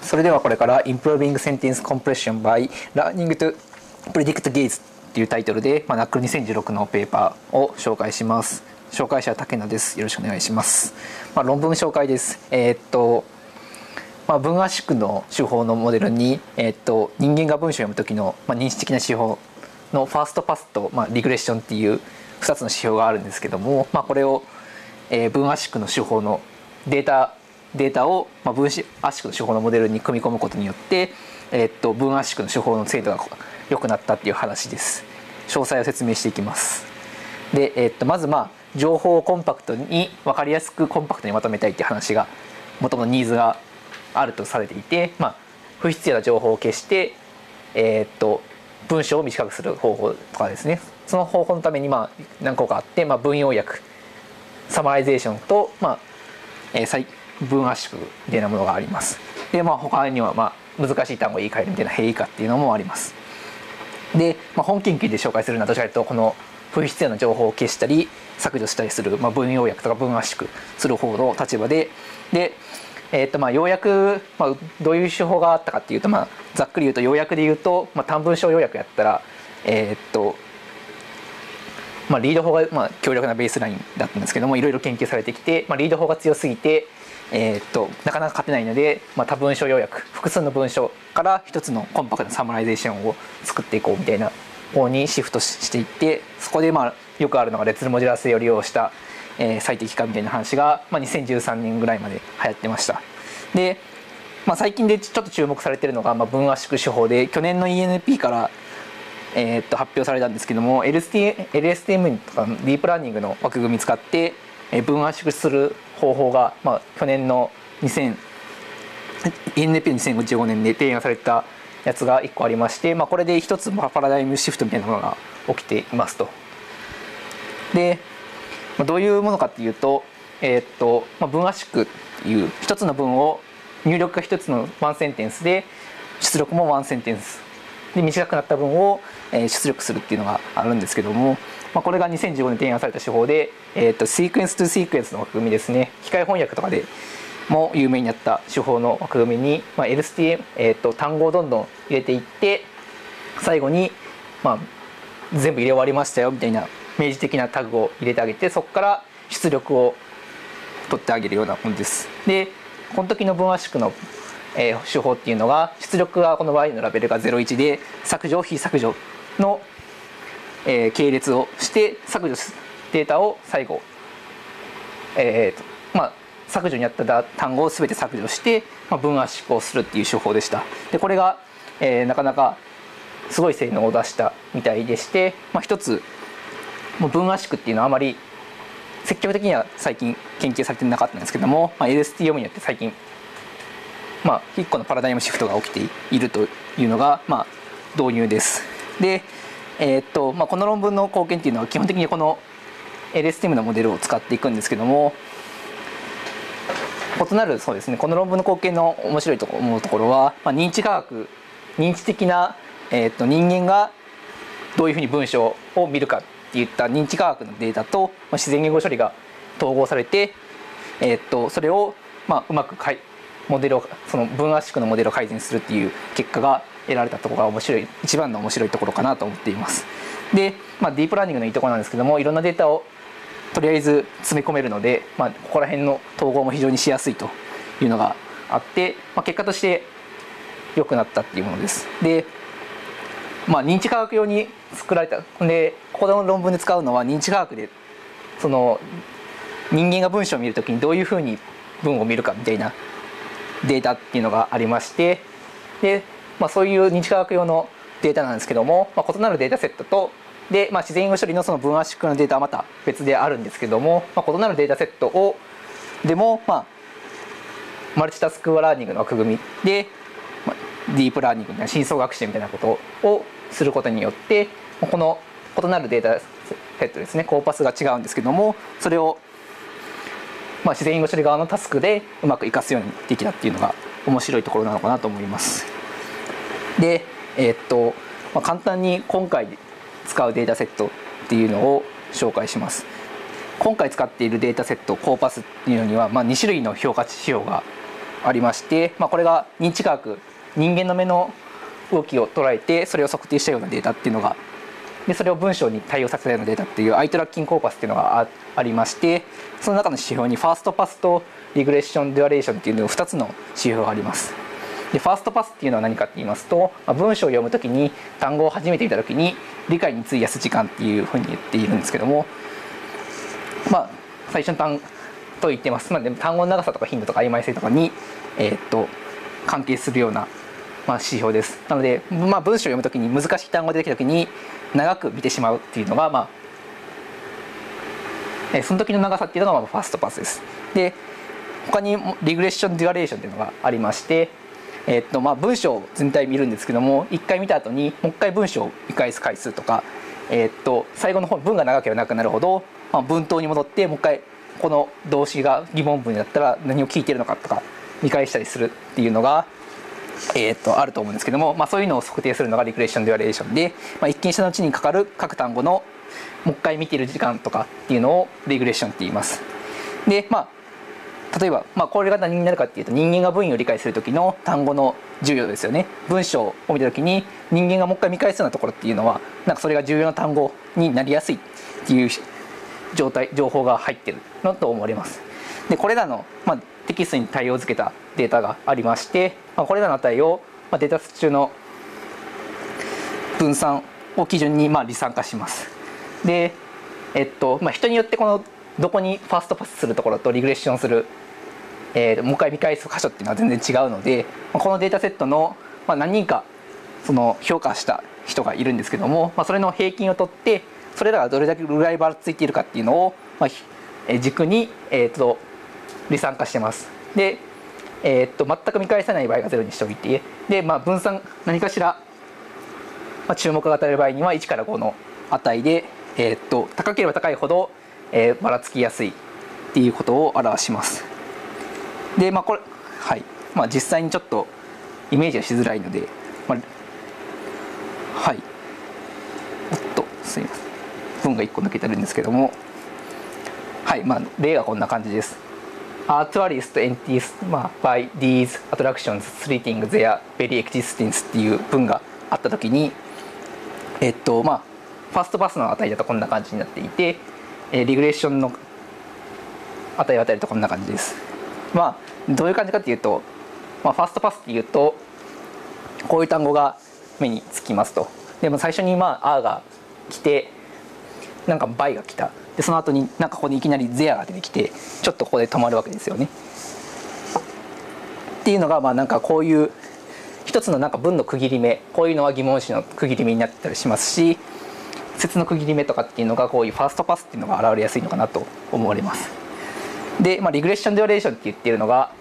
それではこれから Improving Sentence Compression by Learning to Predict Gaze というタイトルで、NAACL2016 のペーパーを紹介します。紹介者は竹野です。よろしくお願いします。論文紹介です。文圧縮の手法のモデルに、人間が文章を読む時の、認知的な指標のファーストパスと、リグレッションっていう2つの指標があるんですけども、これを、文圧縮の手法のデータを、分圧縮の手法のモデルに組み込むことによって、文圧縮の手法の精度が良くなったっていう話です。詳細を説明していきます。で、まず情報をコンパクトに分かりやすくコンパクトにまとめたいっていう話が元のニーズがあるとされていて、不必要な情報を消して、文章を短くする方法とかですね。その方法のために何個かあって、文要約、サマライゼーションと、文圧縮みたいなものがあります。で、他には難しい単語を言い換えるみたいな変異化っていうのもあります。で、本研究で紹介するのはどちらかというとこの不必要な情報を消したり削除したりする、文要約とか文圧縮する方の立場で、要約、どういう手法があったかっていうと、ざっくり言うと要約で言うと、短文章要約やったらリード法が強力なベースラインだったんですけども、いろいろ研究されてきて、リード法が強すぎて、なかなか勝てないので、多文章要約、複数の文章から一つのコンパクトなサマライゼーションを作っていこうみたいな方にシフトしていって、そこでよくあるのがレッツモジュラー性を利用した最適化みたいな話が、2013年ぐらいまで流行ってました。で、最近でちょっと注目されているのが、文圧縮手法で去年の ENP から、発表されたんですけども、 LSTM とかディープラーニングの枠組み使って文圧縮する方法が、去年のENP2015 年で提案されたやつが1個ありまして、これで一つパラダイムシフトみたいなものが起きていますと。で、どういうものかっていうと、文圧縮っていう一つの文を入力が一つのワンセンテンスで出力もワンセンテンスで短くなった文を出力するっていうのがあるんですけども、これが2015年提案された手法で、シークエンストゥシークエンスの枠組みですね。機械翻訳とかでも有名になった手法の枠組みに、LSTM、単語をどんどん入れていって、最後に、全部入れ終わりましたよみたいな明示的なタグを入れてあげて、そこから出力を取ってあげるようなものです。で、この時の文圧縮の手法っていうのが、出力がこの場合のラベルが01で、削除非削除の系列をして削除データを最後、削除にあった単語を全て削除して、文圧縮をするっていう手法でした。で、これが、なかなかすごい性能を出したみたいでして、一つ文圧縮っていうのはあまり積極的には最近研究されてなかったんですけども、LSTM によって最近一個のパラダイムシフトが起きているというのが導入です。で、この論文の貢献っていうのは基本的にこの LSTM のモデルを使っていくんですけども、異なるそうですね、この論文の貢献の面白いと思うところは、認知科学、認知的な、人間がどういうふうに文章を見るかっていった認知科学のデータと、自然言語処理が統合されて、それをうまくモデルをその文圧縮のモデルを改善するっていう結果が得られたところが一番の面白いところかなと思っています。で、ディープラーニングのいいところなんですけども、いろんなデータをとりあえず詰め込めるので、ここら辺の統合も非常にしやすいというのがあって、結果として良くなったっていうものです。で、認知科学用に作られたで、ここの論文で使うのは認知科学でその人間が文章を見るときにどういうふうに文を見るかみたいなデータっていうのがありまして、で、そういう認知科学用のデータなんですけども、異なるデータセットとで、自然言語処理のその文圧縮のデータはまた別であるんですけども、異なるデータセットをでも、マルチタスクラーニングの枠組みで、ディープラーニングみたいな深層学習みたいなことをすることによって、この異なるデータセットですね、コーパスが違うんですけども、それを自然言語処理側のタスクでうまく活かすようにできたっていうのが面白いところなのかなと思います。で、簡単に今回使うデータセットっていうのを紹介します。今回使っているデータセットコーパスっていうのには、2種類の評価指標がありまして、これが認知科学、人間の目の動きを捉えてそれを測定したようなデータっていうのが、でそれを文章に対応させたようなデータっていうアイトラッキングコーパスっていうのが ありまして、その中の指標にファーストパスとリグレッションデュアレーションっていうの2つの指標があります。でファーストパスっていうのは何かって言いますと、文章を読むときに単語を初めて見たときに理解に費やす時間っていうふうに言っているんですけども、最初の単語と言ってます。でも単語の長さとか頻度とか曖昧性とかに、関係するような、指標です。なので、文章を読むときに難しい単語が出てきたときに長く見てしまうっていうのが、その時の長さっていうのがファーストパスです。で他にリグレッションデュアレーションっていうのがありまして、文章全体見るんですけども、1回見た後にもう1回文章を見返す回数とか、最後の方文が長ければ長くなるほど、文頭に戻ってもう1回この動詞が疑問文だったら何を聞いているのかとか見返したりするっていうのが、あると思うんですけども、そういうのを測定するのがリグレッションデュアレーションで、一見した後にかかる各単語のもう1回見ている時間とかっていうのをリグレッションって言います。で例えば、これが何になるかっていうと、人間が文意を理解する時の単語の重要ですよね。文章を見た時に人間がもう一回見返すようなところっていうのはそれが重要な単語になりやすいっていう情報が入ってるのと思われます。でこれらの、テキストに対応付けたデータがありまして、これらの値を、データ中の分散を基準に離散化します。で人によってこのどこにファーストパスするところとリグレッションする、もう一回見返す箇所っていうのは全然違うので、このデータセットの、何人かその評価した人がいるんですけども、それの平均を取ってそれらがどれだけぐらいばらついているかっていうのを、軸に、離散化してます。で、全く見返さない場合が0にしておいて、で、分散何かしら、注目が与える場合には1から5の値で、高ければ高いほどばらつきやすいっていうことを表します。でこれ実際にちょっとイメージはしづらいので、すいません、文が1個抜けてるんですけども、例がこんな感じです。Tourist entities by these attractions treating their very existence っていう文があった時に、ファーストパスの値だとこんな感じになっていて、リグレッションの値を与えるとこんな感じです。どういう感じかというと、ファーストパスっていうとこういう単語が目につきますと。でも最初にあが来て、バイが来た。でその後にここにいきなりゼアが出てきて、ちょっとここで止まるわけですよね。っていうのがこういう一つの文の区切り目、こういうのは疑問詞の区切り目になったりしますし、説の区切り目とかっていうのがこういうファーストパスっていうのが現れやすいのかなと思われます。で、リグレッションデュアレーションって言っているのが、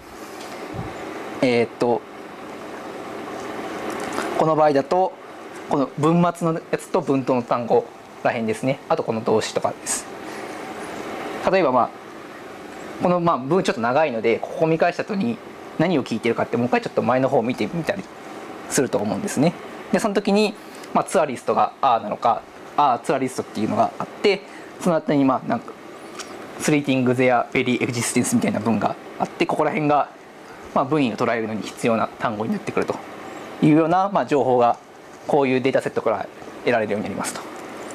この場合だとこの文末のやつと文頭の単語らへんですね。あとこの動詞とかです。例えばこの文ちょっと長いので、ここを見返した後に何を聞いてるかってもう一回ちょっと前の方を見てみたりすると思うんですね。でその時に、ツアリストがなのか、ツアリストっていうのがあって、その後にスリーティングゼアベリーエグジステンスみたいな文があって、ここら辺が文意を捉えるのに必要な単語になってくるというような情報がこういうデータセットから得られるようになりますと。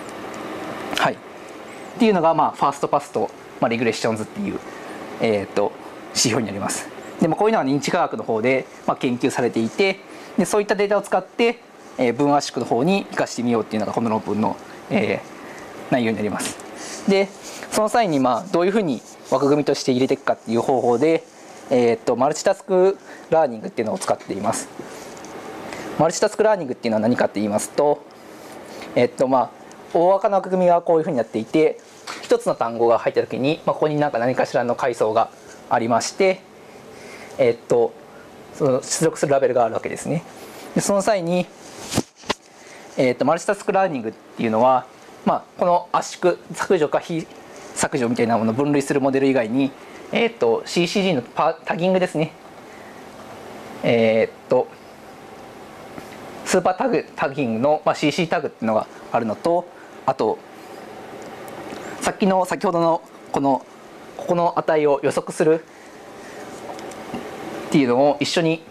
っていうのがファーストパスとリグレッションズっていう、指標になります。でこういうのは認知科学の方で研究されていて、でそういったデータを使って文圧縮の方に生かしてみようっていうのがこの論文の、内容になります。でその際にどういうふうに枠組みとして入れていくかっていう方法で、マルチタスクラーニングっていうのを使っています。マルチタスクラーニングっていうのは何かって言いますと、大枠の枠組みがこういうふうになっていて、一つの単語が入った時に、ここに何かしらの階層がありまして、その出力するラベルがあるわけですね。でその際に、マルチタスクラーニングっていうのは、この圧縮削除か非削除みたいなものを分類するモデル以外に、CCG のタギングですね。スーパータギングの、CC タグっていうのがあるのと、あと先ほどのここの値を予測するっていうのを一緒に、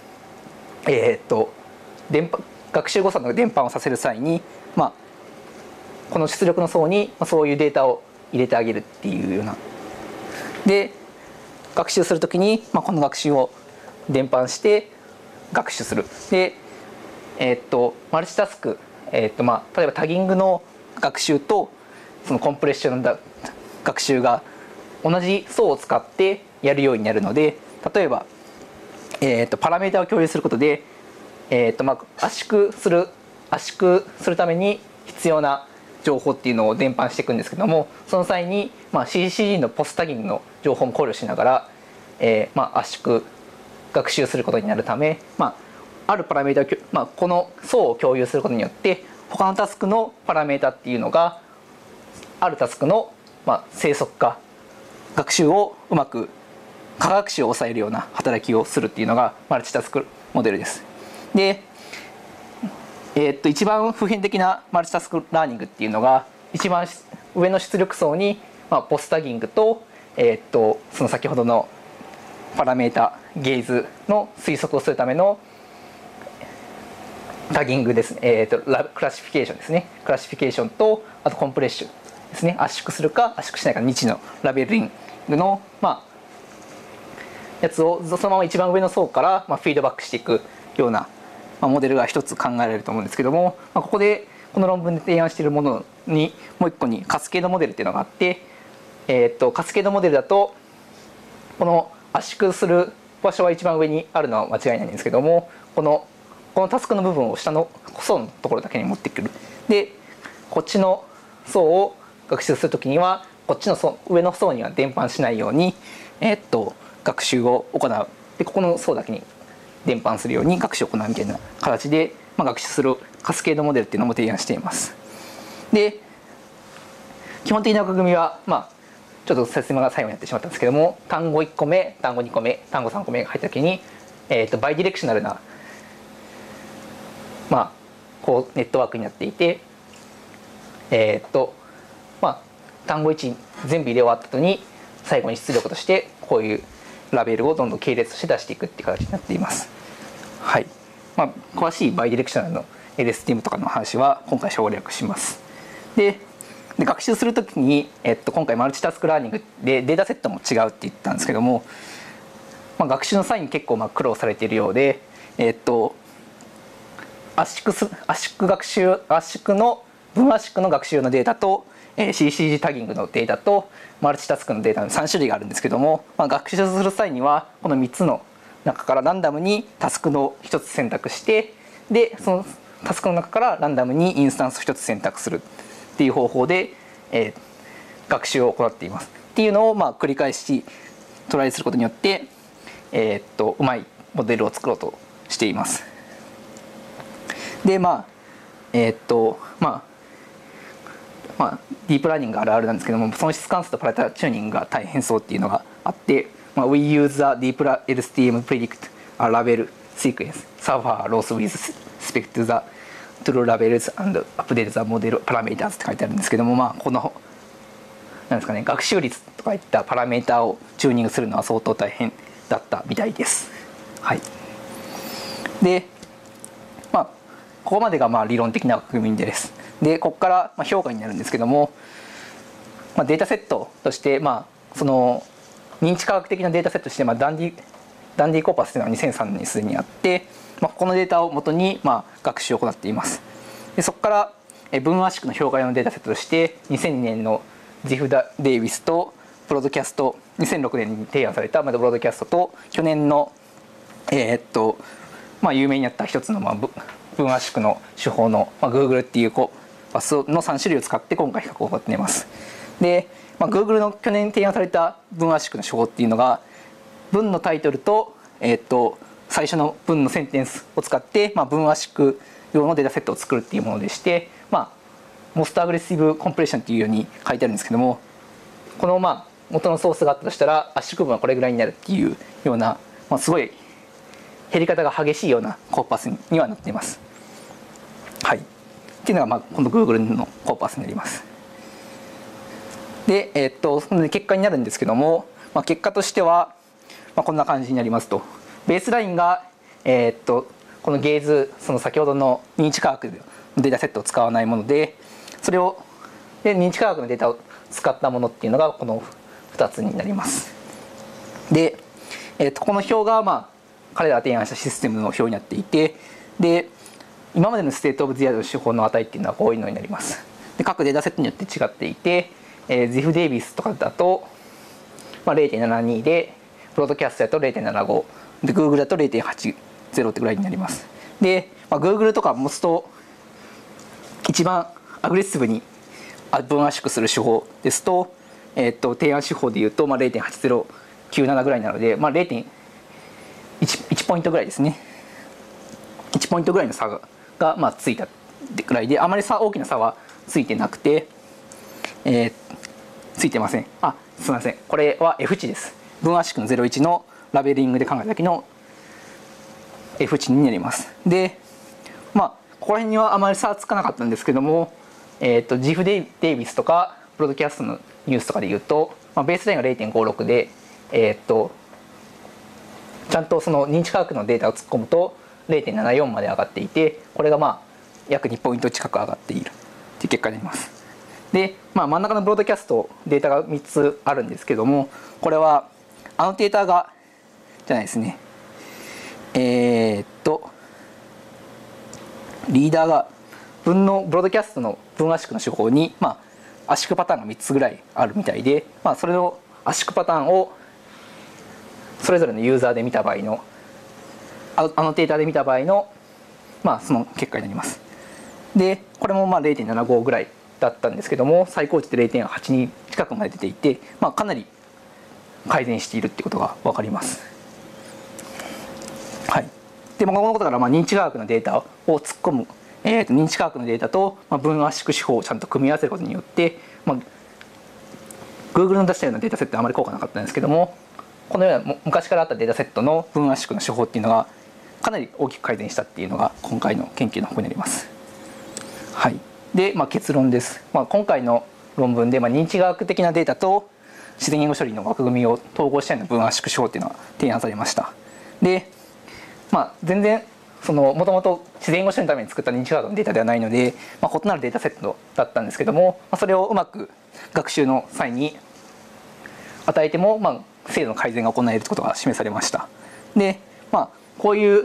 学習誤差の伝播をさせる際に、この出力の層にそういうデータを入れてあげるっていうような。で学習するときに、この学習を伝播して学習する。で、マルチタスク、例えばタギングの学習とそのコンプレッションの学習が同じ層を使ってやるようになるので、例えば、パラメータを共有することで、圧縮するために必要な情報っていうのを伝播していくんですけども、その際に、CCG のポスタギングの情報も考慮しながら、圧縮学習することになるため、あるパラメータを、この層を共有することによって他のタスクのパラメータっていうのがあるタスクの、生息化学習をうまく過学習を抑えるような働きをするっていうのがマルチタスクモデルです。で、一番普遍的なマルチタスクラーニングっていうのが一番上の出力層に、ポスタギングと、その先ほどのパラメータゲイズの推測をするためのタギングですね、クラシフィケーションですね。クラシフィケーションとあとコンプレッションですね。圧縮するか圧縮しないか2値のラベリングのやつをそのまま一番上の層からフィードバックしていくようなモデルが一つ考えられると思うんですけども、ここでこの論文で提案しているものにもう一個にカスケードモデルっていうのがあって、カスケードモデルだとこの圧縮する場所は一番上にあるのは間違いないんですけども、このタスクの部分を下の層のところだけに持ってくる。でこっちの層を学習するときにはこっちの上の層には伝播しないように、学習を行う。でここの層だけに伝播するように学習を行うみたいな形で、学習するカスケードモデルっていうのも提案しています。で基本的な枠組みは、ちょっと説明が最後になってしまったんですけども、単語1個目単語2個目単語3個目が入った時に、バイディレクショナルな、こうネットワークになっていて、単語1全部入れ終わった後に最後に出力としてこういうラベルをどんどん系列として出していくっていう形になっています。はい。詳しいバイディレクショナルの LSTM とかの話は今回省略します。で学習するときに、今回マルチタスクラーニングでデータセットも違うって言ったんですけども、学習の際に結構苦労されているようで、圧縮の分圧縮の学習のデータと、CCG タギングのデータとマルチタスクのデータの3種類があるんですけども、学習する際にはこの3つの中からランダムにタスクの1つ選択して、でそのタスクの中からランダムにインスタンス1つ選択するっていう方法で、学習を行っています。っていうのを繰り返しトライすることによって、うまいモデルを作ろうとしています。でディープラーニングあるあるなんですけども、損失関数とパラメータチューニングが大変そうっていうのがあって、We use the deep LSTM predict a label sequence suffer loss with respect to the true labels and update the model parameters って書いてあるんですけども、このなんですかね、学習率とかいったパラメータをチューニングするのは相当大変だったみたいです。はい。で、ここまでが理論的な枠組みです。でここから評価になるんですけども、データセットとして、その認知科学的なデータセットとして、ダンディコーパスというのは2003年にすでにあって、このデータをもとに学習を行っています。でそこから分圧縮の評価用のデータセットとして2002年のジフ・デイビスとブロードキャスト、2006年に提案されたブロードキャストと去年の有名になった一つの分圧縮の手法のGoogle っていうパスの3種類を使って今回比較を行っています。で、Google の去年提案された分圧縮の手法っていうのが文のタイトルと、最初の文のセンテンスを使って、分圧縮用のデータセットを作るっていうものでして、モストアグレッシブコンプレッションっていうように書いてあるんですけども、この元のソースがあったとしたら圧縮分はこれぐらいになるっていうような、すごい減り方が激しいようなコーパスにはなっています。はい。っていうのがこの Google のコーパスになります。で、その結果になるんですけども、結果としては、こんな感じになりますと。 ベースラインが、このゲイズ、その先ほどの認知科学のデータセットを使わないもので、それをで認知科学のデータを使ったものっていうのがこの2つになります。で、この表が、彼らが提案したシステムの表になっていて、で今までのステートオブザアートの手法の値っていうのはこういうのになります。で各データセットによって違っていて、ZIF デイビスとかだと、0.72 でブロードキャストだと 0.75 で Google だと 0.80 ってぐらいになります。で、Google とか持つと一番アグレッシブに分圧縮する手法ですと、提案手法でいうと、0.8097 ぐらいなので、0.1 ポイントぐらいですね。1ポイントぐらいの差がついたぐらいで、あまり大きな差はついてなくて、ついてません。すみません。これは F 値です。分圧縮の01のラベリングで考えた時の F 値になります。で、ここら辺にはあまり差はつかなかったんですけども、ZIF デイビスとかブロードキャストのニュースとかでいうと、ベースラインが 0.56 で、ちゃんとその認知科学のデータを突っ込むと 0.74 まで上がっていて、これが約2ポイント近く上がっているという結果になります。で、真ん中のブロードキャストデータが3つあるんですけども、これはアノテーターがじゃないですね、リーダーがブロードキャストの分圧縮の手法に、圧縮パターンが3つぐらいあるみたいで、それの圧縮パターンをそれぞれのユーザーで見た場合のアノテーターで見た場合の、その結果になります。でこれも0.75 ぐらいだったんですけども、最高値で 0.82 近くまで出ていて、かなり改善しているっていうことが分かります。はい。でこのことから認知科学のデータを突っ込む、認知科学のデータと分圧縮手法をちゃんと組み合わせることによって、Google の出したようなデータセットはあまり効果なかったんですけども、このような昔からあったデータセットの分圧縮の手法っていうのがかなり大きく改善したっていうのが今回の研究の方になります。はい。で、結論です。今回の論文で、認知学的なデータと自然言語処理の枠組みを統合したような分圧縮手法っていうのが提案されました。で、全然もともと自然言語処理のために作った認知科学のデータではないので、異なるデータセットだったんですけども、それをうまく学習の際に与えても、精度の改善が行えるということが示されました。で、こういう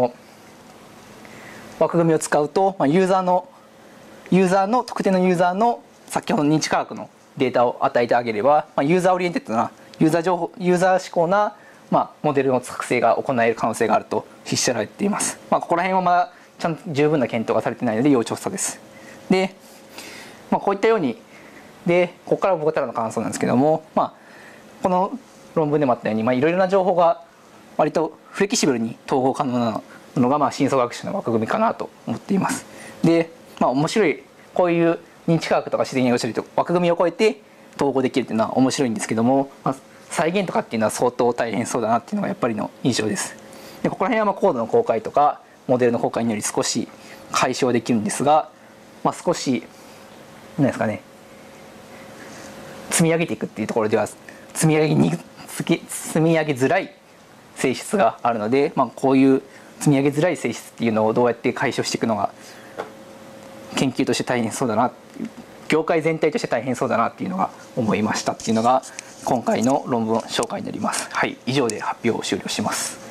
枠組みを使うと、ユーザーの特定のユーザーの先ほどの認知科学のデータを与えてあげれば、ユーザーオリエンテッドなユーザー思考なモデルの作成が行える可能性があると示唆られています。ここら辺はちゃんと十分な検討がされていないので要調査です。で、こういったようにでここから僕からの感想なんですけども、この論文でもあったように、いろいろな情報が割とフレキシブルに統合可能なのが深層学習の枠組みかなと思っています。で、面白いこういう認知科学とか自然言語処理と枠組みを超えて統合できるっていうのは面白いんですけども、再現とかっていうのは相当大変そうだなっていうのがやっぱりの印象です。でここら辺はコードの公開とかモデルの公開により少し解消できるんですが、少し何ですかね、積み上げていくっていうところでは積み上げづらい性質があるので、こういう積み上げづらい性質っていうのをどうやって解消していくのが研究として大変そうだな、業界全体として大変そうだなっていうのが思いましたっていうのが今回の論文紹介になります。はい、以上で発表を終了します。